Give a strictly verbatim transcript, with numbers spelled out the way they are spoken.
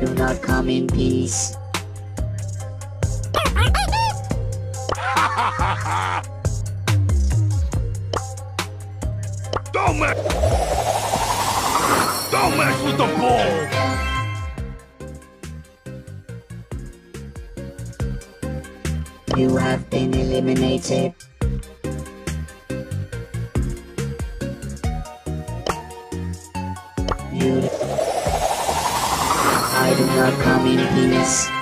do not come in peace. Don't mess! Don't mess with the ball! You have been eliminated. You... I do not come in peace.